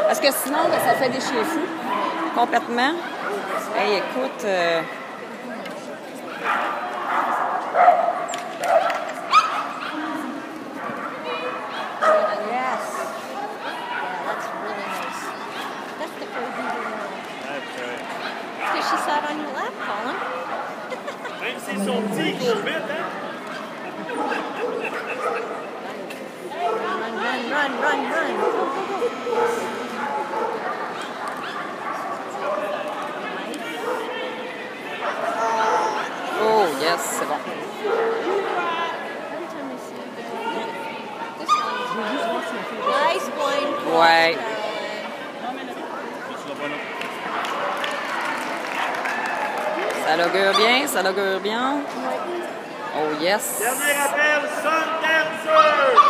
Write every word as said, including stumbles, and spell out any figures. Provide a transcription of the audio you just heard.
Parce que sinon, ben, ça fait des chiens fous. Complètement. Hey, écoute... Euh... She sat on your lap, Colin. Même si son petit, je suis vite, hein? Run, run, run, run, run. Oh, yes, c'est bon. Nice blind cross, Ouais. Ça l'augure bien, ça l'augure bien. Oh, yes. Dernier appel, Sun Dancer!